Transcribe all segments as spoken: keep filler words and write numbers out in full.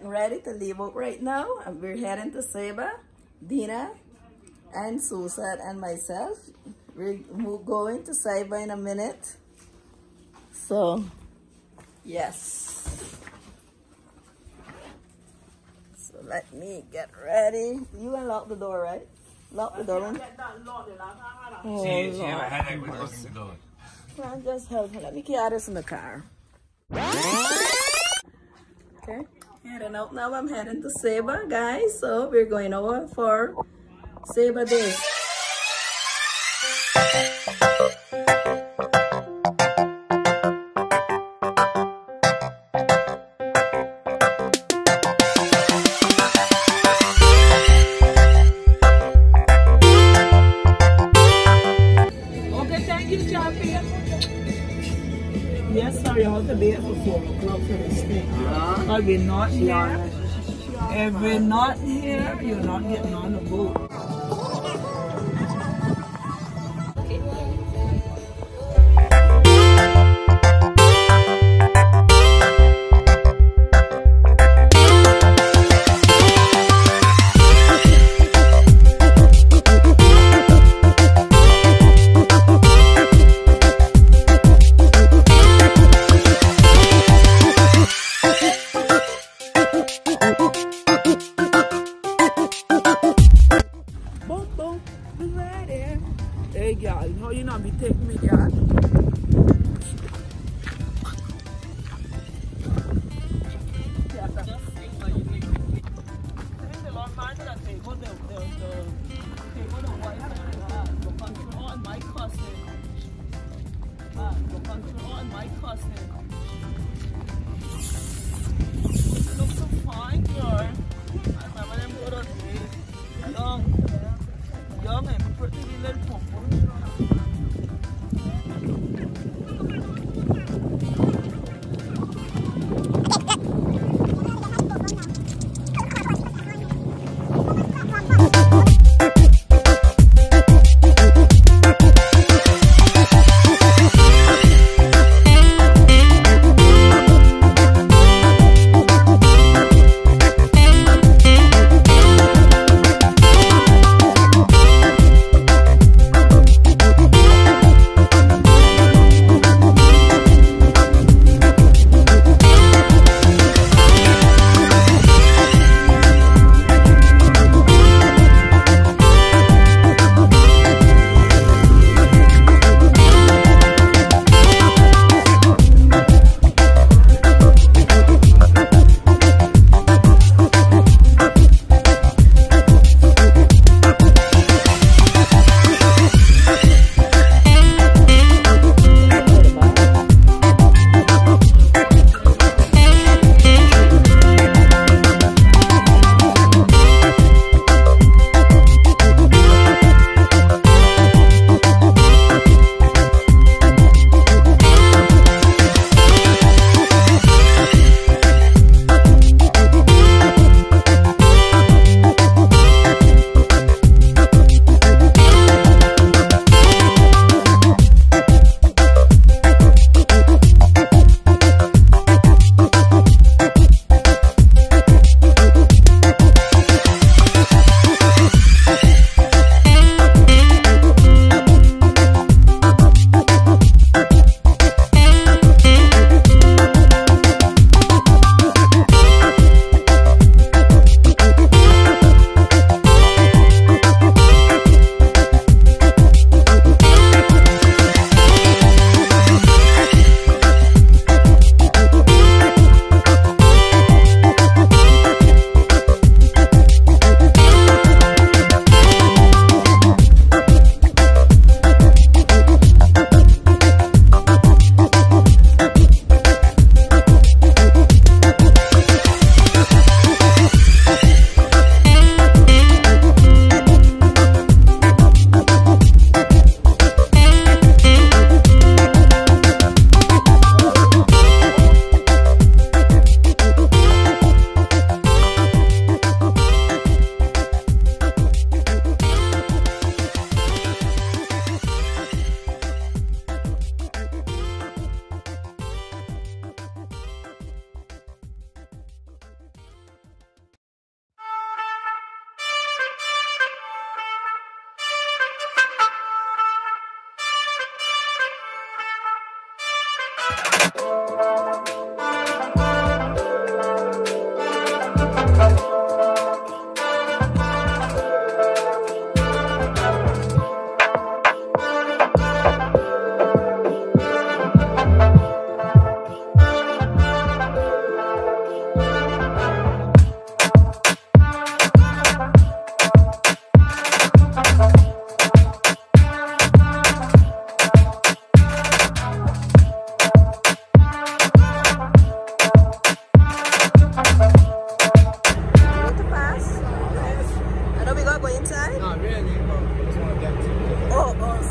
getting ready to leave out right now, and we're heading to Saba. Dina and Susan and myself. We're going to Saba in a minute. So, yes. So let me get ready. You gonna lock the door, right? Lock the door. Oh, she, she had a headache with locking the door. Well, just help her. Let me carry this in the car. Okay, heading out now. I'm heading to Saba, guys. So we're going over for Saba Day. Yes, sir, you have to be at for four o'clock for the stay. Uh, if we're not here, if we're not here, you're not getting on the boat. Hey girl, how you not be taking me, girl? Young and pretty little pump.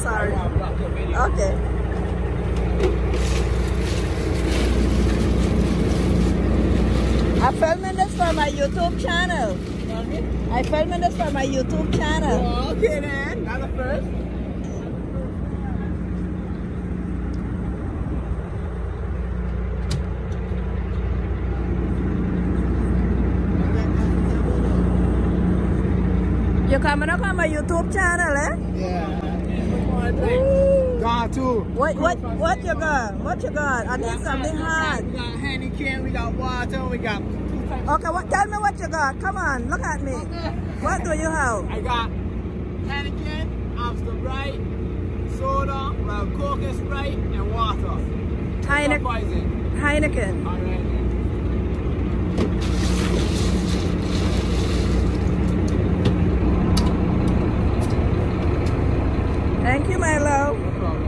sorry. Okay. I'm filming this for my YouTube channel. I'm filming this for my YouTube channel. Oh, okay then. That's the first. You're coming up on my YouTube channel, eh? Yeah. Got two. What what what you got? What you got? I need something hard. We got honey cane, we got water, we got two types. Okay, what? Tell me what you got. Come on, look at me. What do you have? I got Heineken, Amstel Bright, soda, well, Coke and Sprite, and water. Heineken. Heineken. All right. Thank you, my love. No problem.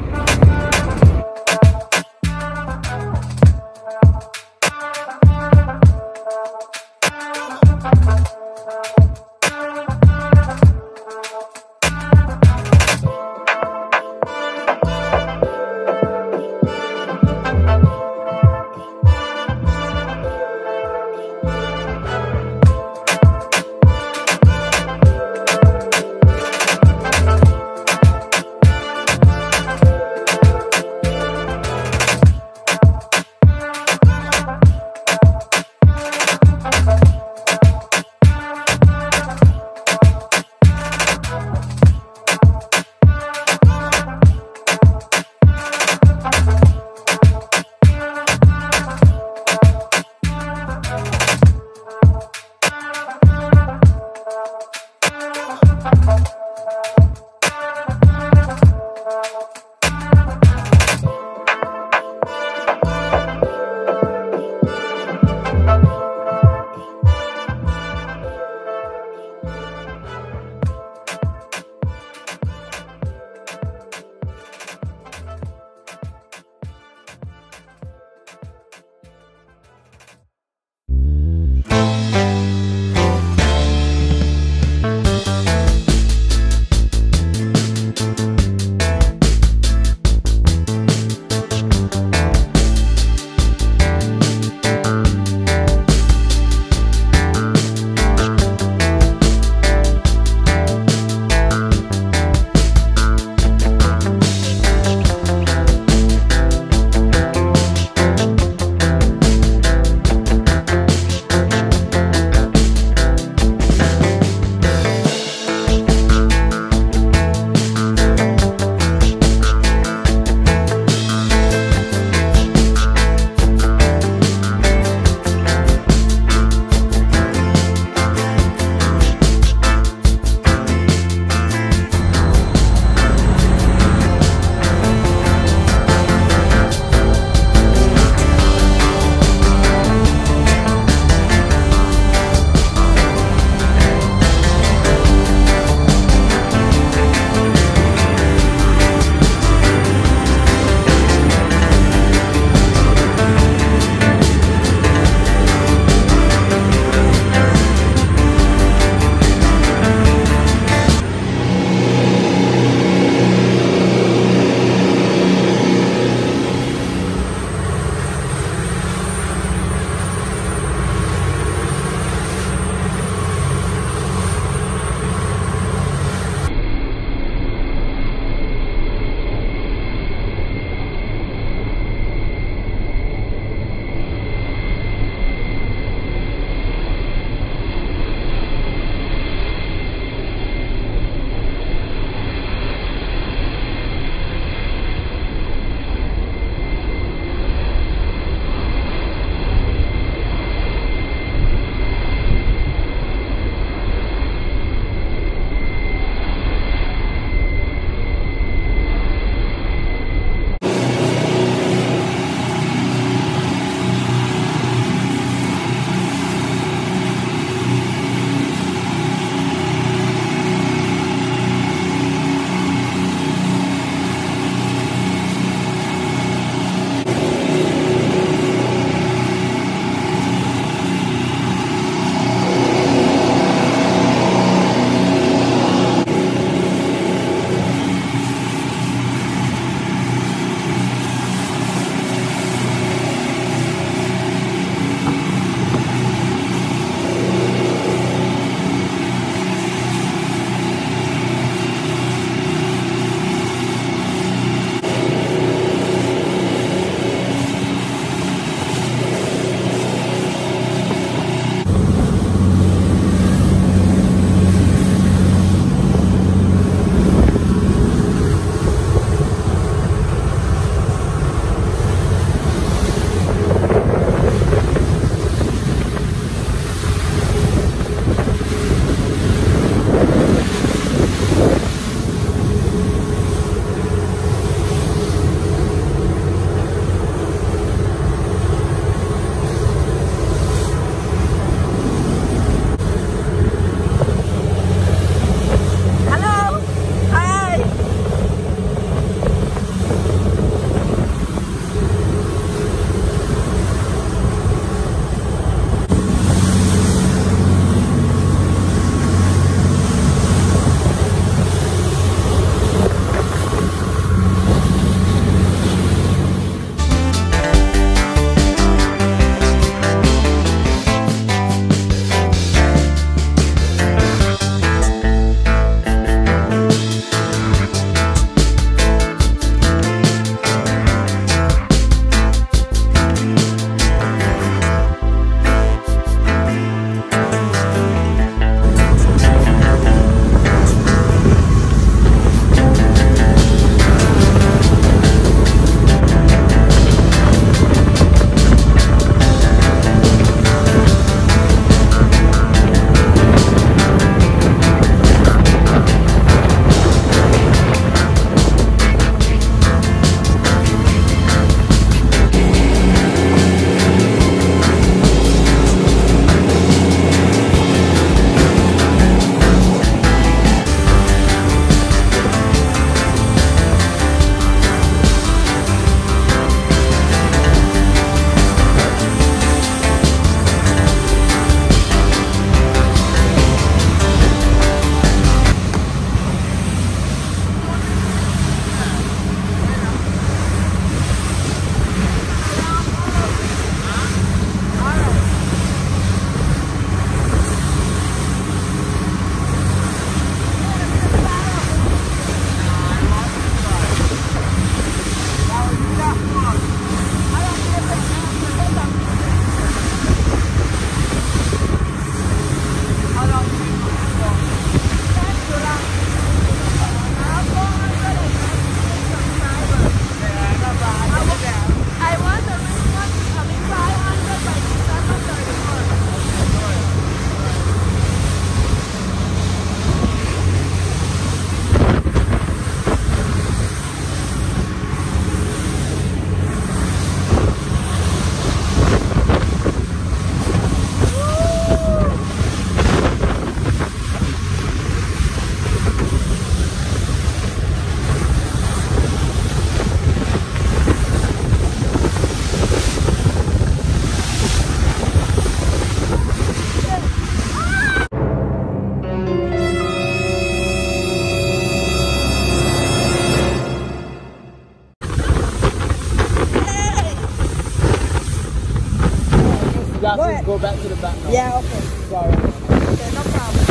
Go please ahead. go back to the back now. Yeah, okay. Sorry. Okay, no problem.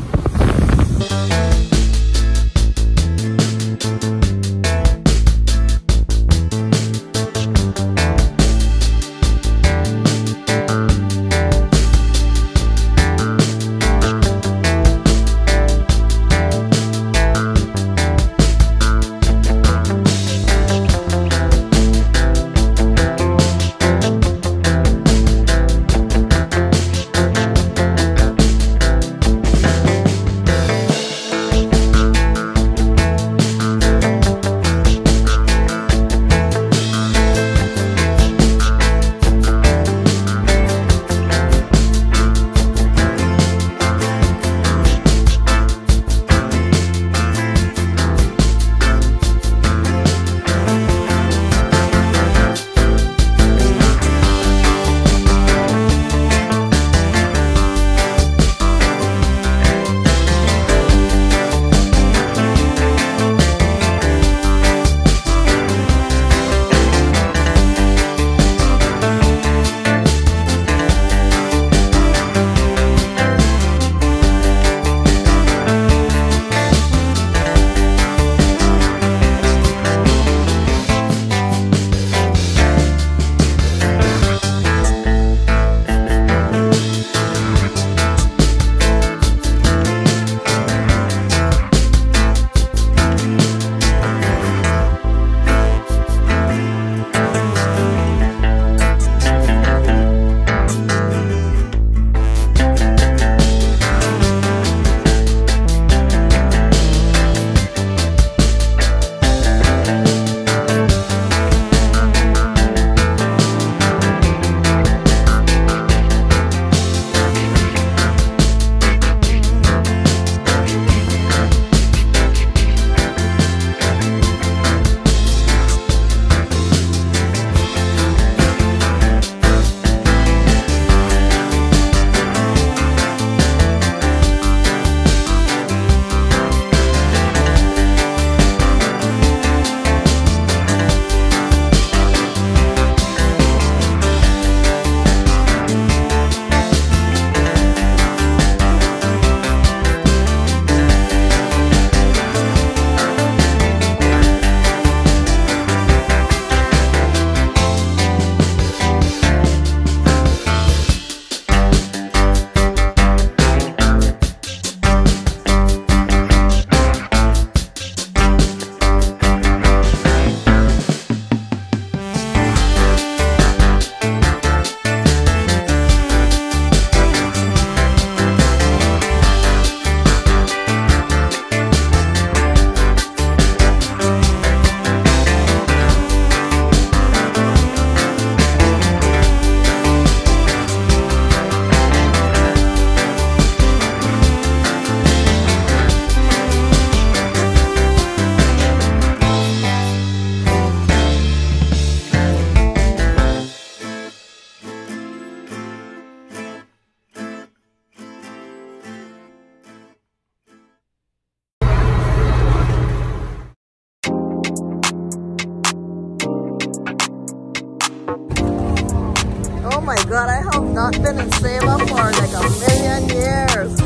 Oh my god, I have not been in Saba for like a million years.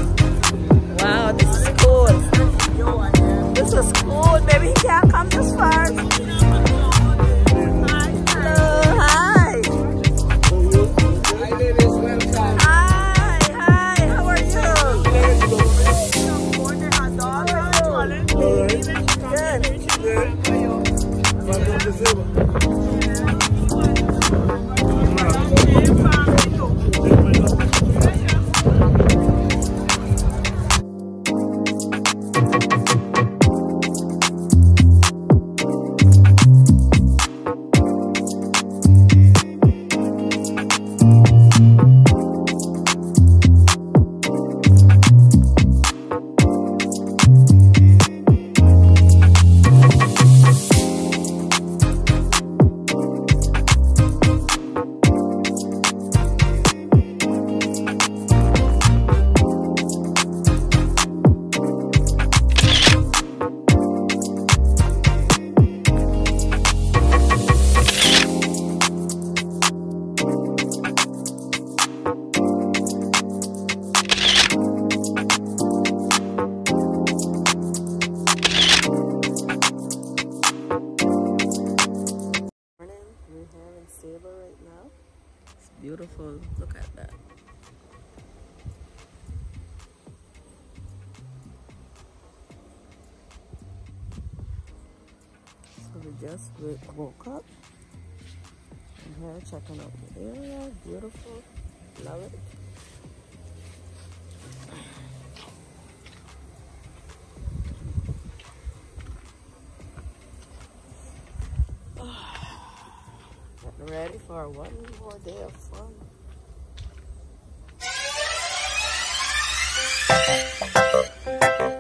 Wow, this is cool. This is cool. Maybe he can't come this far. Hello, hi. Hi, ladies, welcome. Hi, hi, how are you? beautiful. Look at that. So we just woke up. And here checking out the area. Beautiful. Love it. Getting ready for one more day of fun.